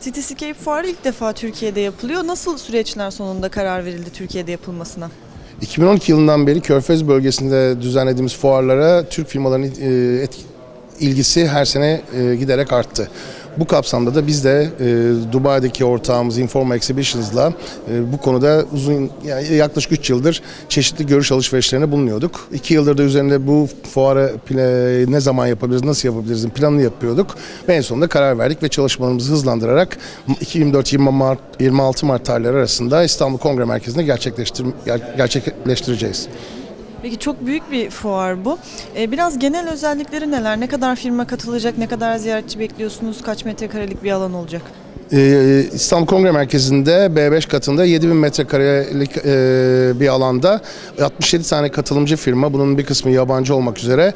Cityscape Fuarı ilk defa Türkiye'de yapılıyor. Nasıl süreçler sonunda karar verildi Türkiye'de yapılmasına? 2012 yılından beri Körfez bölgesinde düzenlediğimiz fuarlara Türk firmalarının ilgisi her sene giderek arttı. Bu kapsamda da biz de Dubai'deki ortağımız Informa Exhibitions'la bu konuda yaklaşık 3 yıldır çeşitli görüş alışverişlerine bulunuyorduk. 2 yıldır da üzerinde bu fuarı ne zaman yapabiliriz, nasıl yapabiliriz planını yapıyorduk. Ve en sonunda karar verdik ve çalışmalarımızı hızlandırarak 24-26 Mart tarihleri arasında İstanbul Kongre Merkezi'nde gerçekleştireceğiz. Peki çok büyük bir fuar bu. Biraz genel özellikleri neler? Ne kadar firma katılacak? Ne kadar ziyaretçi bekliyorsunuz? Kaç metrekarelik bir alan olacak? İstanbul Kongre Merkezi'nde B5 katında 7000 metrekarelik bir alanda 67 tane katılımcı firma, bunun bir kısmı yabancı olmak üzere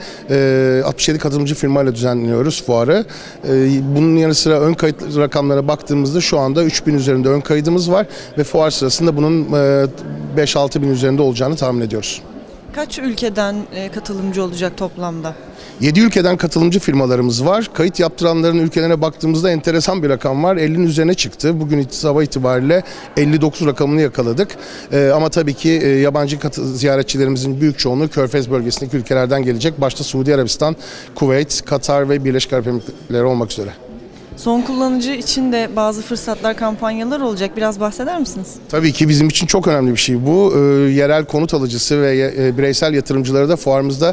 67 katılımcı firmayla düzenliyoruz fuarı. Bunun yanı sıra ön kayıt rakamlara baktığımızda şu anda 3000 üzerinde ön kaydımız var ve fuar sırasında bunun 5-6 bin üzerinde olacağını tahmin ediyoruz. Kaç ülkeden katılımcı olacak toplamda? 7 ülkeden katılımcı firmalarımız var. Kayıt yaptıranların ülkelerine baktığımızda enteresan bir rakam var. 50'nin üzerine çıktı. Bugün sabah itibariyle 59 rakamını yakaladık. Ama tabii ki yabancı ziyaretçilerimizin büyük çoğunluğu Körfez bölgesindeki ülkelerden gelecek. Başta Suudi Arabistan, Kuveyt, Katar ve Birleşik Arap Emirlikleri olmak üzere. Son kullanıcı için de bazı fırsatlar, kampanyalar olacak. Biraz bahseder misiniz? Tabii ki bizim için çok önemli bir şey bu. Yerel konut alıcısı ve bireysel yatırımcıları da fuarımızda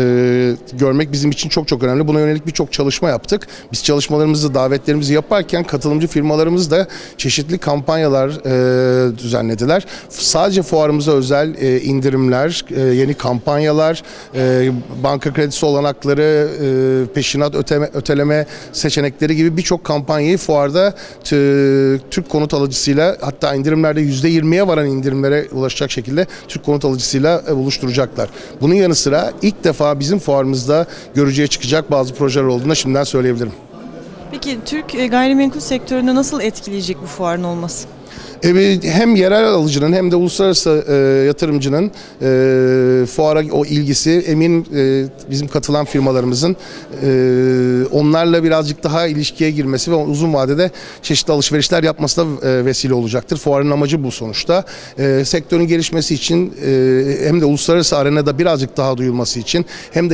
görmek bizim için çok önemli. Buna yönelik birçok çalışma yaptık. Biz çalışmalarımızı, davetlerimizi yaparken katılımcı firmalarımız da çeşitli kampanyalar düzenlediler. Sadece fuarımıza özel indirimler, yeni kampanyalar, banka kredisi olanakları, peşinat öteleme seçenekleri gibi birçok kampanyayı fuarda Türk konut alıcısıyla, hatta indirimlerde %20'ye varan indirimlere ulaşacak şekilde Türk konut alıcısıyla buluşturacaklar. Bunun yanı sıra ilk defa bizim fuarımızda görücüye çıkacak bazı projeler olduğunu şimdiden söyleyebilirim. Peki Türk gayrimenkul sektörünü nasıl etkileyecek bu fuarın olması? Hem yerel alıcının hem de uluslararası yatırımcının fuara o ilgisi eminim bizim katılan firmalarımızın onlarla birazcık daha ilişkiye girmesi ve uzun vadede çeşitli alışverişler yapması da vesile olacaktır. Fuarın amacı bu sonuçta. Sektörün gelişmesi için hem de uluslararası arenada birazcık daha duyulması için hem de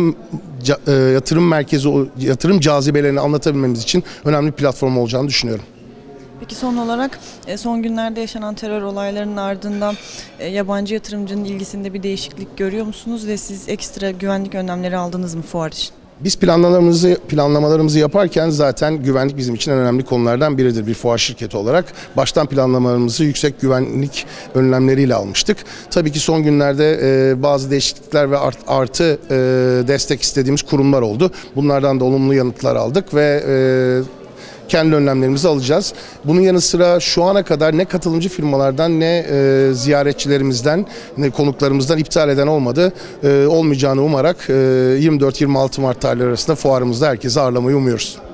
yatırım merkezi, yatırım cazibelerini anlatabilmemiz için önemli bir platform olacağını düşünüyorum. Peki son olarak son günlerde yaşanan terör olaylarının ardından yabancı yatırımcının ilgisinde bir değişiklik görüyor musunuz ve siz ekstra güvenlik önlemleri aldınız mı fuar için? Biz planlamalarımızı yaparken zaten güvenlik bizim için en önemli konulardan biridir bir fuar şirketi olarak. Baştan planlamalarımızı yüksek güvenlik önlemleriyle almıştık. Tabii ki son günlerde bazı değişiklikler ve artı destek istediğimiz kurumlar oldu. Bunlardan da olumlu yanıtlar aldık ve kendi önlemlerimizi alacağız. Bunun yanı sıra şu ana kadar ne katılımcı firmalardan ne ziyaretçilerimizden ne konuklarımızdan iptal eden olmadı. Olmayacağını umarak 24-26 Mart tarihleri arasında fuarımızda herkesi ağırlamayı umuyoruz.